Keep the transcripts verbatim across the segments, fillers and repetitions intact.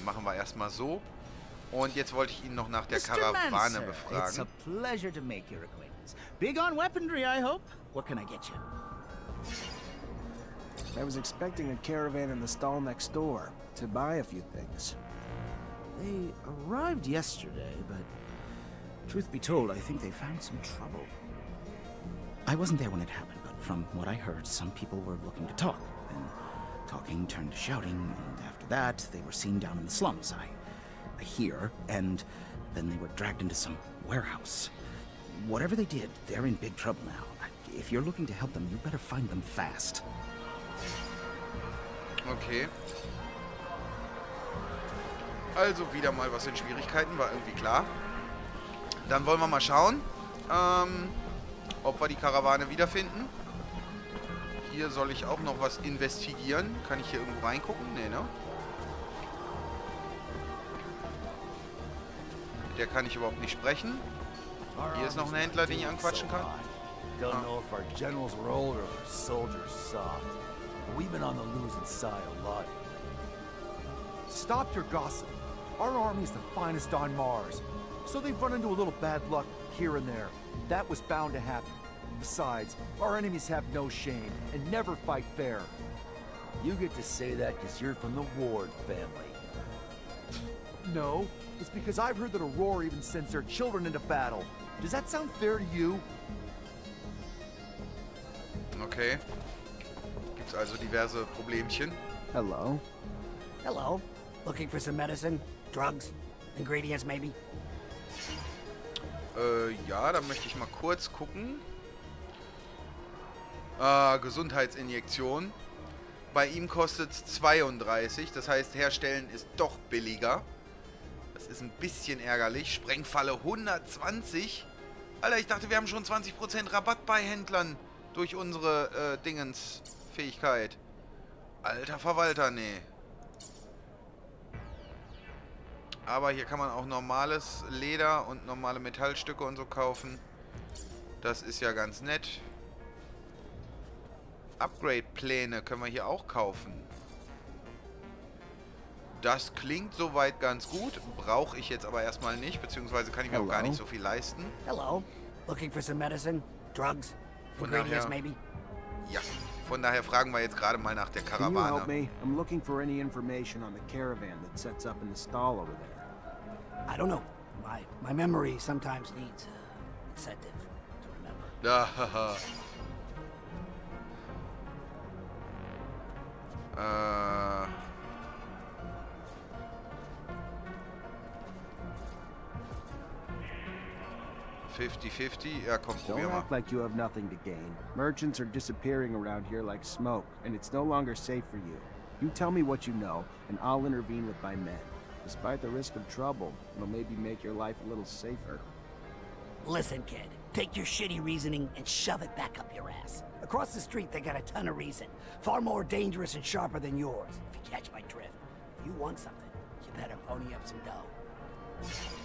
machen wir erstmal so. Und jetzt wollte ich ihn noch nach der Mister Karawane Manser, befragen. It's a pleasure to make your acquaintance. Big on weaponry, I hope. What can I get you? I was expecting a caravan in the stall next door to buy a few things. They arrived yesterday, but truth be told, I think they found some trouble. I wasn't there when it happened, but from what I heard, some people were looking to talk. And talking turned to shouting, and after that, they were seen down in the slums. I, I hear, and then they were dragged into some warehouse. Whatever they did, they're in big trouble now. If you're looking to help them, you better find them fast. Okay. Also wieder mal was in Schwierigkeiten, war irgendwie klar. Dann wollen wir mal schauen, ähm, ob wir die Karawane wiederfinden. Hier soll ich auch noch was investigieren. Kann ich hier irgendwo reingucken? Nee, ne? Mit der kann ich überhaupt nicht sprechen. Hier ist noch ein Händler, den ich anquatschen kann. Don't know if our generals were old or our soldiers soft. But we've been on the losing side a lot. Stop your gossip. Our army's the finest on Mars. So they've run into a little bad luck here and there. That was bound to happen. Besides, our enemies have no shame and never fight fair. You get to say that because you're from the Ward family. No, it's because I've heard that Aurora even sends their children into battle. Does that sound fair to you? Okay. Gibt's also diverse Problemchen. Hello. Hello. Looking for some medicine? Drugs? Ingredients, maybe? Äh, ja, da möchte ich mal kurz gucken. Äh, Gesundheitsinjektion. Bei ihm kostet es zweiunddreißig. Das heißt, herstellen ist doch billiger. Das ist ein bisschen ärgerlich. Sprengfalle hundertzwanzig. Alter, ich dachte, wir haben schon zwanzig Prozent Rabatt bei Händlern. Durch unsere, äh, Dingens-Fähigkeit. Alter Verwalter, nee. Aber hier kann man auch normales Leder und normale Metallstücke und so kaufen. Das ist ja ganz nett. Upgrade-Pläne können wir hier auch kaufen. Das klingt soweit ganz gut. Brauche ich jetzt aber erstmal nicht. Beziehungsweise kann ich mir auch gar nicht so viel leisten. Hello. Looking for some medicine? Drugs? Von Ingredients, daher, maybe? ja, von daher fragen wir jetzt gerade mal nach der Can you help Karawane. me? I'm looking for any information on the caravan that sets up in the stall over there. I don't know. My my memory sometimes needs uh, incentive to remember. Ja, haha. Äh... fifty fifty? Ja, komm, probier Don't mal. act like you have nothing to gain. Merchants are disappearing around here like smoke, and it's no longer safe for you. You tell me what you know, and I'll intervene with my men. Despite the risk of trouble, it'll maybe make your life a little safer. Listen, kid. Take your shitty reasoning and shove it back up your ass. Across the street, they got a ton of reason. Far more dangerous and sharper than yours, if you catch my drift. If you want something, you better pony up some dough.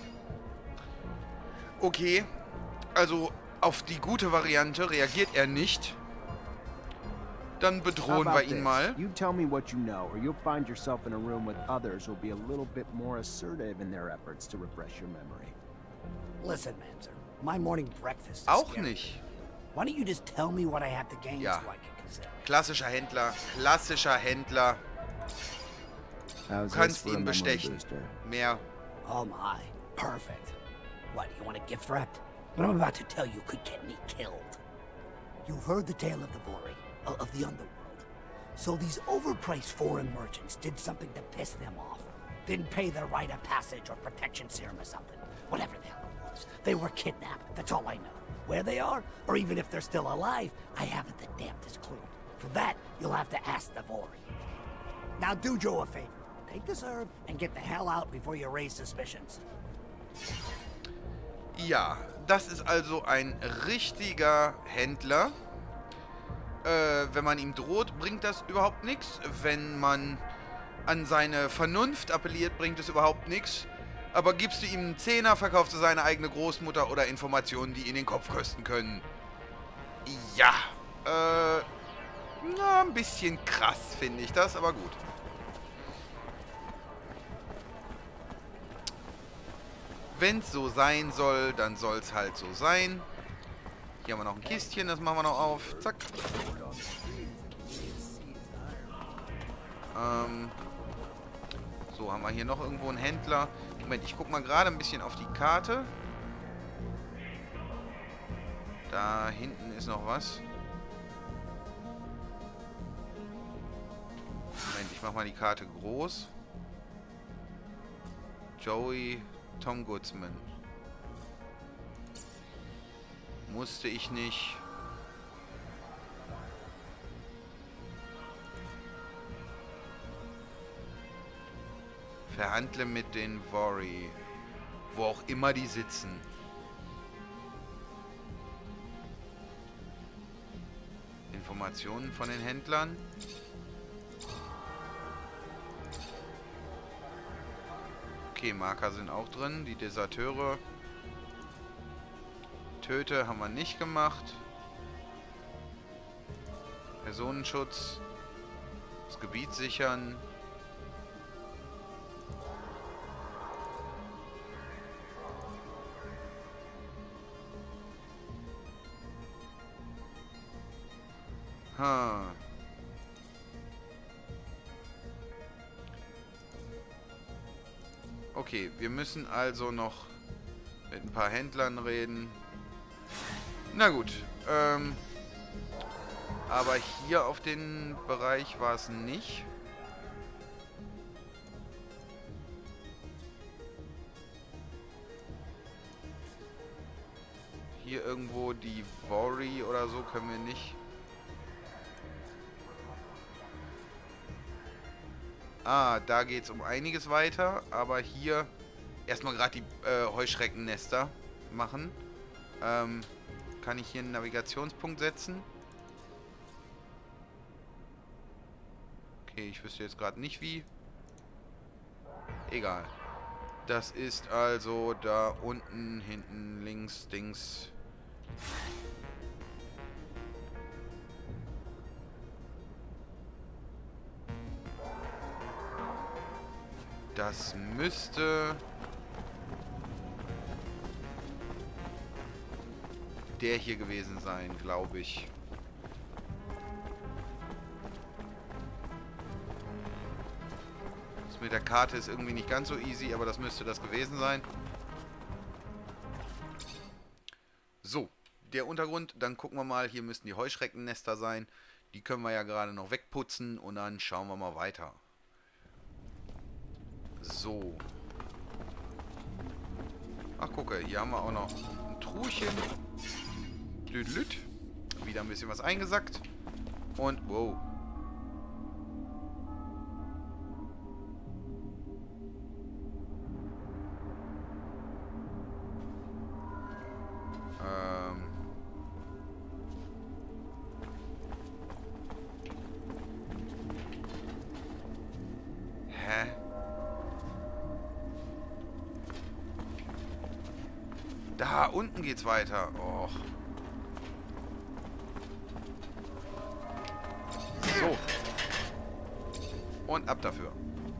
Okay, also auf die gute Variante reagiert er nicht. Dann How bedrohen about wir ihn this? mal. You tell me what you know, or you'll find yourself in a room with others who'll be a little bit more assertive in their efforts to refresh your memory. Listen, Manzer. My morning breakfast is Auch scary. nicht. Why don't you just tell me what I have to gain Ja. so I can consider it? Klassischer Händler, klassischer Händler. How's Du this kannst for a ihn memory bestechen. booster? Mehr. Oh my. Perfect. What, you want a gift wrapped? What I'm about to tell you could get me killed. You've heard the tale of the Vori, uh, of the underworld. So these overpriced foreign merchants did something to piss them off. Didn't pay their rite of passage or protection serum or something. Whatever the hell it was. They were kidnapped, that's all I know. Where they are, or even if they're still alive, I haven't the damnedest clue. For that, you'll have to ask the Vori. Now do Joe a favor. Take this herb and get the hell out before you raise suspicions. Ja, das ist also ein richtiger Händler. Äh, wenn man ihm droht, bringt das überhaupt nichts. Wenn man an seine Vernunft appelliert, bringt es überhaupt nichts. Aber gibst du ihm einen Zehner, verkaufst du seine eigene Großmutter oder Informationen, die ihn den Kopf kosten können. Ja, äh, na, ein bisschen krass finde ich das, aber gut. Wenn es so sein soll, dann soll es halt so sein. Hier haben wir noch ein Kistchen, das machen wir noch auf. Zack. Ähm, so, haben wir hier noch irgendwo einen Händler. Moment, ich gucke mal gerade ein bisschen auf die Karte. Da hinten ist noch was. Moment, ich mache mal die Karte groß. Joey Tom Goodsman. Musste ich nicht. Verhandle mit den Vory. Wo auch immer die sitzen. Informationen von den Händlern. Okay, Marker sind auch drin. Die Deserteure. Töte haben wir nicht gemacht. Personenschutz. Das Gebiet sichern. Ha. Okay, wir müssen also noch mit ein paar Händlern reden. Na gut, ähm, aber hier auf den Bereich war es nicht. Hier irgendwo die Vory oder so können wir nicht. Ah, da geht es um einiges weiter, aber hier erstmal gerade die äh, Heuschreckennester machen. Ähm, kann ich hier einen Navigationspunkt setzen? Okay, ich wüsste jetzt gerade nicht wie. Egal. Das ist also da unten, hinten, links, Dings. Das müsste der hier gewesen sein, glaube ich. Das mit der Karte ist irgendwie nicht ganz so easy, aber das müsste das gewesen sein. So, der Untergrund, dann gucken wir mal, hier müssten die Heuschreckennester sein. Die können wir ja gerade noch wegputzen und dann schauen wir mal weiter. So. Ach, gucke, hier haben wir auch noch ein Truchen. Düdelüt. Wieder ein bisschen was eingesackt. Und, wow. Ähm. Hä? Da unten geht's weiter. Och. So. Und ab dafür.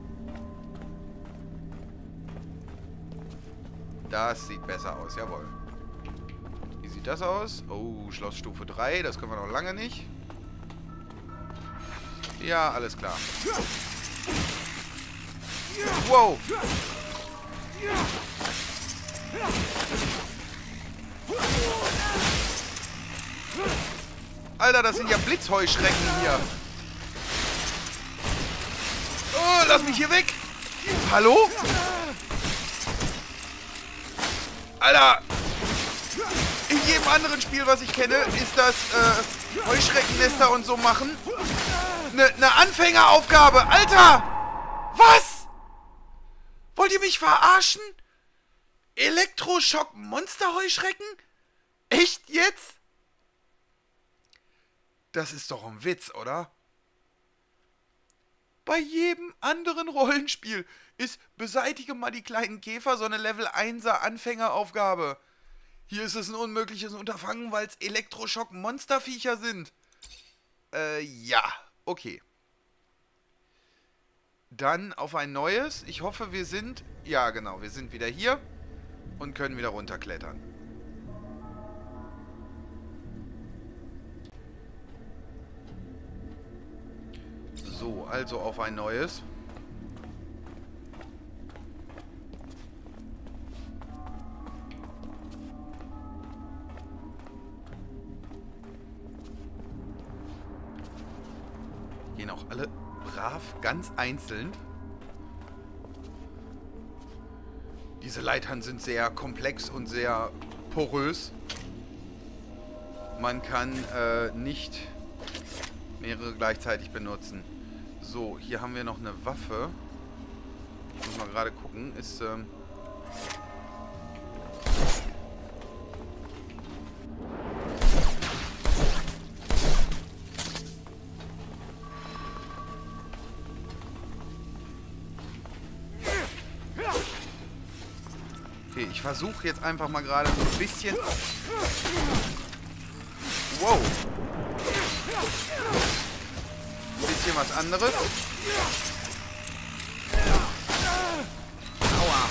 Das sieht besser aus, jawohl. Wie sieht das aus? Oh, Schlossstufe drei, das können wir noch lange nicht. Ja, alles klar. Wow. Alter, das sind ja Blitzheuschrecken hier. Oh, lass mich hier weg. Hallo? Alter. In jedem anderen Spiel, was ich kenne, ist das äh, Heuschreckennester und so machen. Eine ne Anfängeraufgabe. Alter! Was? Wollt ihr mich verarschen? Elektroschock-Monster-Heuschrecken? Echt jetzt? Das ist doch ein Witz, oder? Bei jedem anderen Rollenspiel ist beseitige mal die kleinen Käfer so eine Level einser Anfängeraufgabe. Hier ist es ein unmögliches Unterfangen, weil es Elektroschock-Monsterviecher sind. Äh, ja, okay. Dann auf ein neues. Ich hoffe, wir sind... Ja, genau, wir sind wieder hier. und können wieder runterklettern. So, also auf ein neues. Gehen auch alle brav, ganz einzeln. Diese Leitern sind sehr komplex und sehr porös. Man kann äh, nicht mehrere gleichzeitig benutzen. So, hier haben wir noch eine Waffe. Ich muss mal gerade gucken. Ist, ähm... Okay, ich versuche jetzt einfach mal gerade so ein bisschen... Wow! Ein bisschen was anderes. Aua!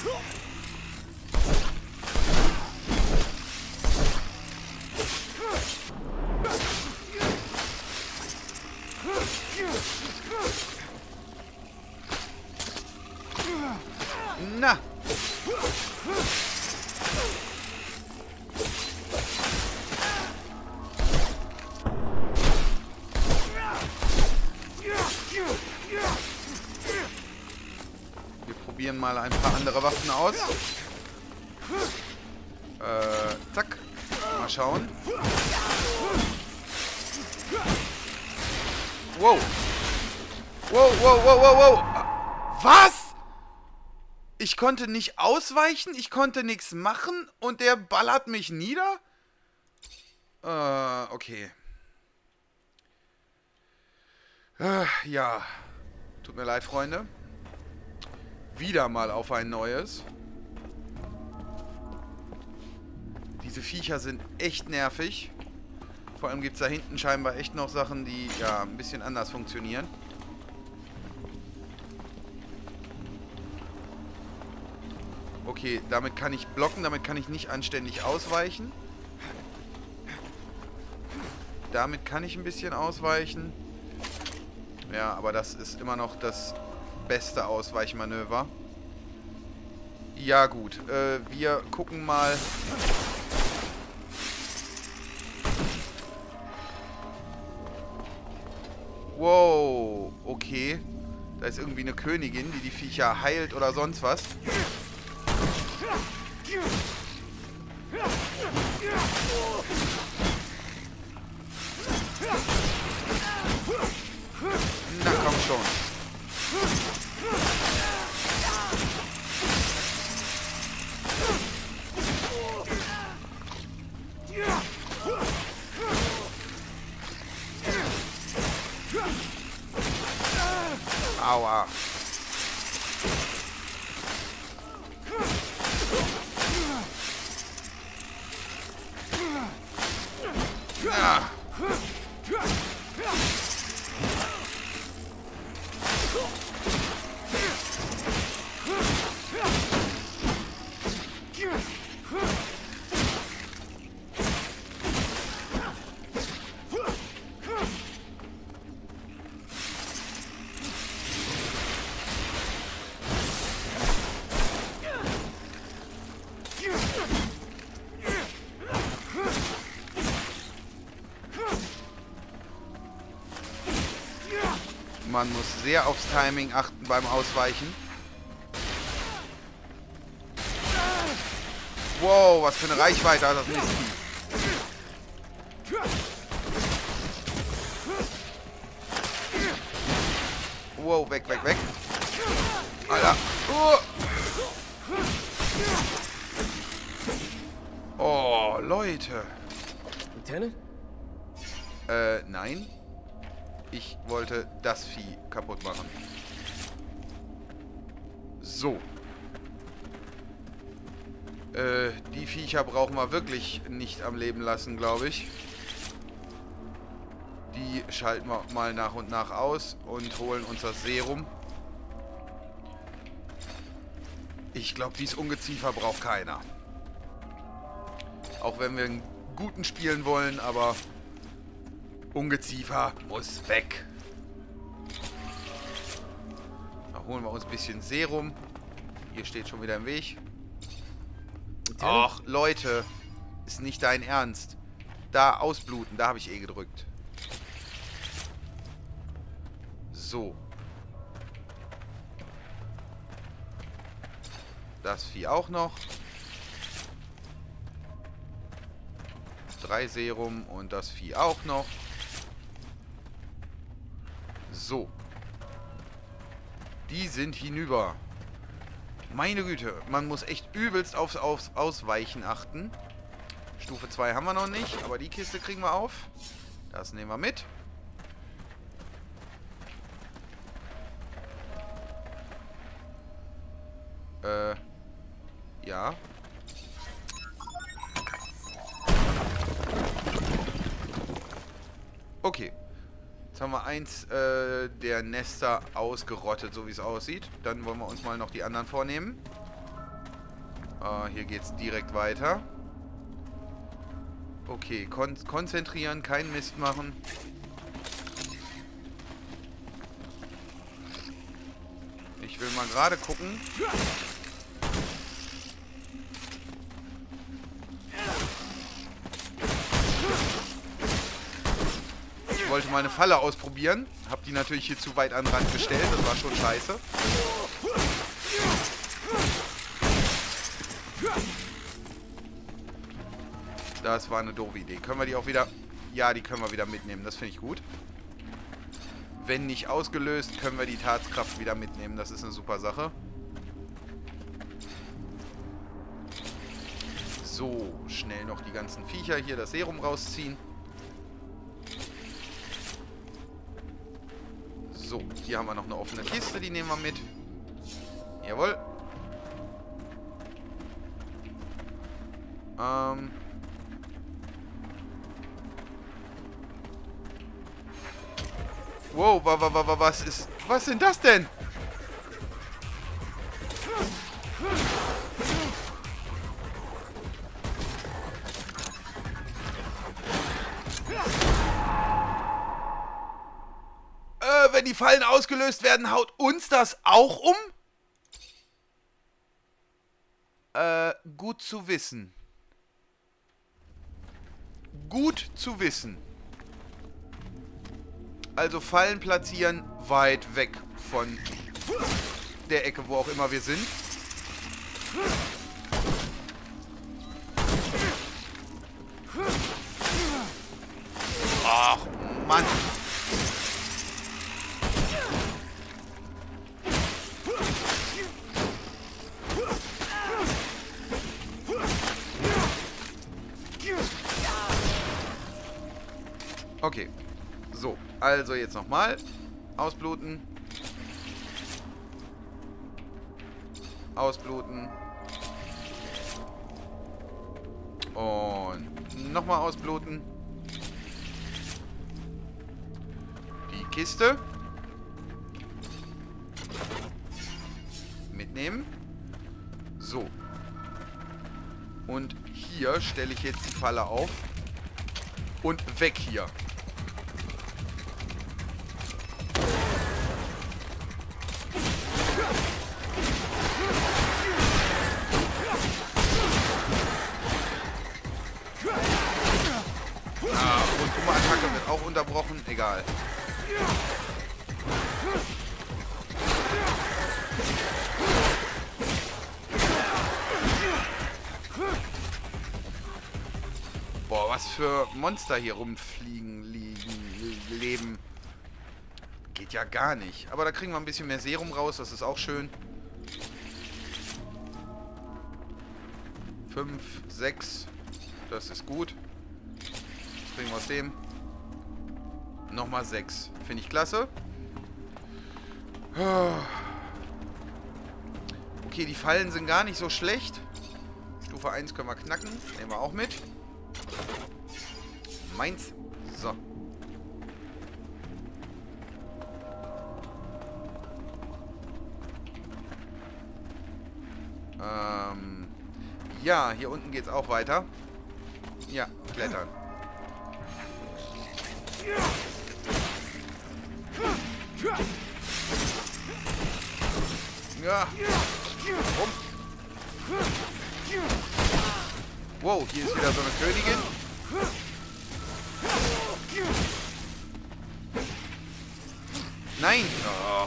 Na! Wir probieren mal ein paar andere Waffen aus. Äh, zack. Mal schauen. Wow. Wow, wow, wow, wow, wow. Was? Ich konnte nicht ausweichen, ich konnte nichts machen und der ballert mich nieder? Äh, okay. Äh, ja. Tut mir leid, Freunde. Wieder mal auf ein neues. Diese Viecher sind echt nervig. Vor allem gibt es da hinten scheinbar echt noch Sachen, die ja ein bisschen anders funktionieren. Okay, damit kann ich blocken, damit kann ich nicht anständig ausweichen. Damit kann ich ein bisschen ausweichen. Ja, aber das ist immer noch das beste Ausweichmanöver. Ja gut, äh, wir gucken mal. Wow, okay. Da ist irgendwie eine Königin, die die Viecher heilt oder sonst was. Na komm schon. Aua. Ja. Man muss sehr aufs Timing achten beim Ausweichen. Wow, was für eine Reichweite hat das Mistvieh. Wow, weg, weg, weg. Alter. Oh, oh Leute. Lieutenant? Äh, nein. Ich wollte das Vieh kaputt machen. So. Äh, die Viecher brauchen wir wirklich nicht am Leben lassen, glaube ich. Die schalten wir mal nach und nach aus und holen uns das Serum. Ich glaube, dieses Ungeziefer braucht keiner. Auch wenn wir einen guten spielen wollen, aber Ungeziefer muss weg. Da holen wir uns ein bisschen Serum. Hier steht schon wieder im Weg. Ach, Leute. Ist nicht dein Ernst. Da ausbluten, da habe ich eh gedrückt. So. Das Vieh auch noch. Drei Serum und das Vieh auch noch. So. Die sind hinüber. Meine Güte, man muss echt übelst aufs, aufs Ausweichen achten. Stufe zwei haben wir noch nicht, aber die Kiste kriegen wir auf. Das nehmen wir mit. Äh, ja. Okay. Jetzt haben wir eins äh, der Nester ausgerottet, so wie es aussieht. Dann wollen wir uns mal noch die anderen vornehmen. Äh, hier geht's direkt weiter. Okay, kon konzentrieren, keinen Mist machen. Ich will mal gerade gucken. Ich wollte mal eine Falle ausprobieren. Hab die natürlich hier zu weit an den Rand gestellt. Das war schon scheiße. Das war eine doofe Idee. Können wir die auch wieder... Ja, die können wir wieder mitnehmen. Das finde ich gut. Wenn nicht ausgelöst, können wir die Tatskraft wieder mitnehmen. Das ist eine super Sache. So, schnell noch die ganzen Viecher hier das Serum rausziehen. So, hier haben wir noch eine offene Kiste. Die nehmen wir mit. Jawohl. Ähm... Wow, wa, wa, wa, wa, was ist... Was sind das denn? Äh, wenn die Fallen ausgelöst werden, haut uns das auch um? Äh, gut zu wissen. Gut zu wissen. Also Fallen platzieren weit weg von der Ecke, wo auch immer wir sind. Ach, Mann. Okay. So, also jetzt nochmal. Ausbluten. Ausbluten. Und nochmal ausbluten. Die Kiste. Mitnehmen. So. Und hier stelle ich jetzt die Falle auf. Und weg hier. Attacke wird auch unterbrochen. Egal. Boah, was für Monster hier rumfliegen, liegen, leben. Geht ja gar nicht. Aber da kriegen wir ein bisschen mehr Serum raus. Das ist auch schön. Fünf, sechs. Das ist gut. Was kriegen wir aus dem? Nochmal sechs. Finde ich klasse. Okay, die Fallen sind gar nicht so schlecht. Stufe eins können wir knacken. Nehmen wir auch mit. Meins. So. Ähm, ja, hier unten geht's auch weiter. Ja, klettern. Ja. Rum. Wow, hier ist wieder so eine Königin. Nein! Oh.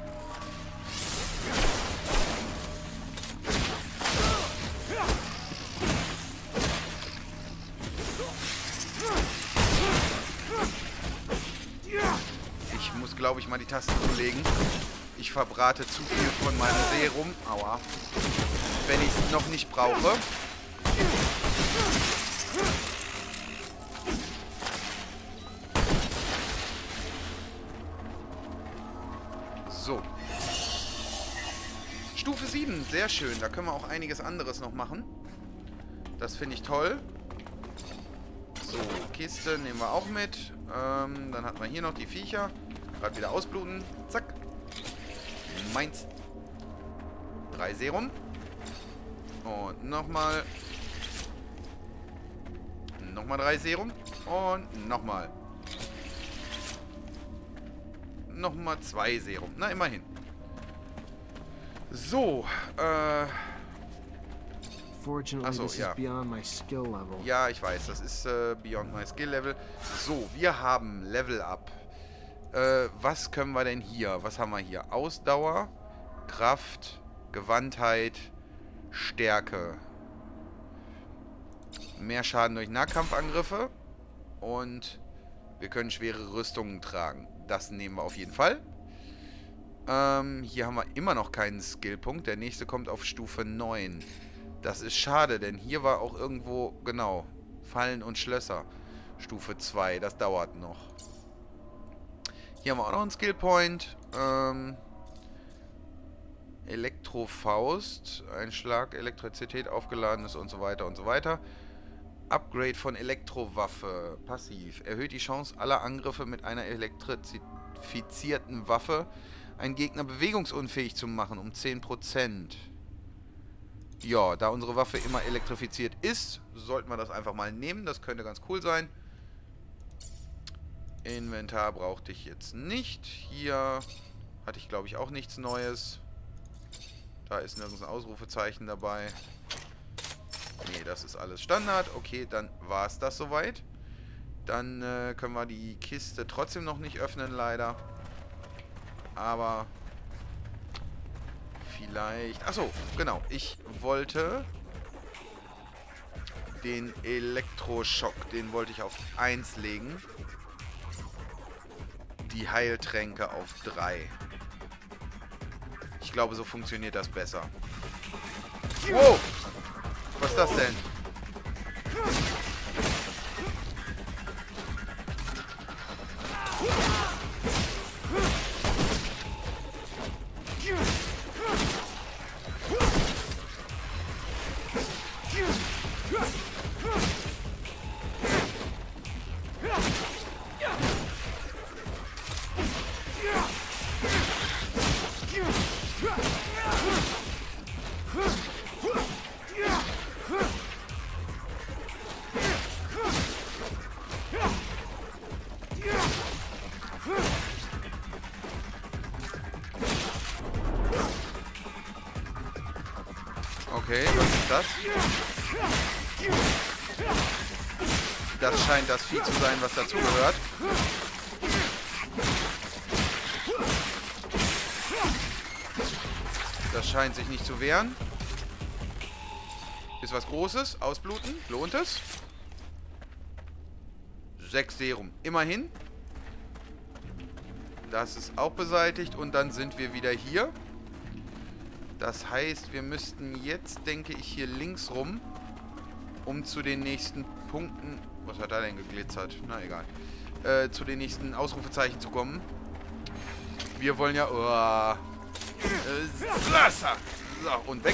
Ich muss, glaube ich, mal die Tasten zulegen. Ich verbrate zu viel von meinem Serum. Aua. Wenn ich es noch nicht brauche. So. Stufe sieben, sehr schön. Da können wir auch einiges anderes noch machen. Das finde ich toll. So, Kiste nehmen wir auch mit. Ähm, dann hat man hier noch die Viecher. Gerade wieder ausbluten. Zack. Meins. Drei Serum. Und nochmal. Nochmal drei Serum. Und nochmal. Nochmal zwei Serum. Na, immerhin. So, äh... Fortunately, Achso, this ja. is beyond my skill level. Ja, ich weiß, das ist äh, Beyond My Skill Level. So, wir haben Level Up. Äh, was können wir denn hier? Was haben wir hier? Ausdauer, Kraft, Gewandtheit, Stärke. Mehr Schaden durch Nahkampfangriffe. Und wir können schwere Rüstungen tragen. Das nehmen wir auf jeden Fall. Ähm, hier haben wir immer noch keinen Skillpunkt. Der nächste kommt auf Stufe neun. Das ist schade, denn hier war auch irgendwo, genau, Fallen und Schlösser. Stufe zwei, das dauert noch. Hier haben wir auch noch einen Skillpoint. Ähm, Elektrofaust, ein Schlag, Elektrizität aufgeladenes und so weiter und so weiter. Upgrade von Elektrowaffe, passiv. Erhöht die Chance aller Angriffe mit einer elektrifizierten Waffe, einen Gegner bewegungsunfähig zu machen, um zehn Prozent. Ja, da unsere Waffe immer elektrifiziert ist, sollten wir das einfach mal nehmen. Das könnte ganz cool sein. Inventar brauchte ich jetzt nicht. Hier hatte ich, glaube ich, auch nichts Neues. Da ist nirgends ein Ausrufezeichen dabei. Nee, das ist alles Standard. Okay, dann war es das soweit. Dann äh, können wir die Kiste trotzdem noch nicht öffnen, leider. Aber vielleicht... Achso, genau. Ich wollte den Elektroschock, den wollte ich auf eins legen. Die Heiltränke auf drei. Ich glaube, so funktioniert das besser. Wow! Was ist das denn? Okay, was ist das? Das scheint das Vieh zu sein, was dazugehört. Das scheint sich nicht zu wehren. Ist was Großes. Ausbluten. Lohnt es? Sechs Serum. Immerhin. Das ist auch beseitigt. Und dann sind wir wieder hier. Das heißt, wir müssten jetzt, denke ich, hier links rum, um zu den nächsten Punkten... Was hat da denn geglitzert? Na, egal. Äh, zu den nächsten Ausrufezeichen zu kommen. Wir wollen ja... Oh, äh, Wasser! So, und weg.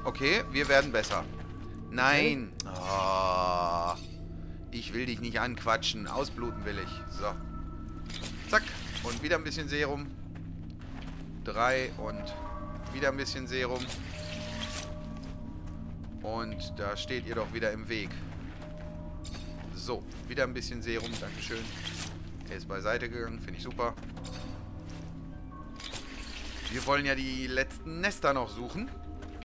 Okay, wir werden besser. Nein. Oh, ich will dich nicht anquatschen. Ausbluten will ich. So. Zack. Und wieder ein bisschen Serum. Drei und wieder ein bisschen Serum. Und da steht ihr doch wieder im Weg. So, wieder ein bisschen Serum. Dankeschön. Er ist beiseite gegangen. Finde ich super. Wir wollen ja die letzten Nester noch suchen.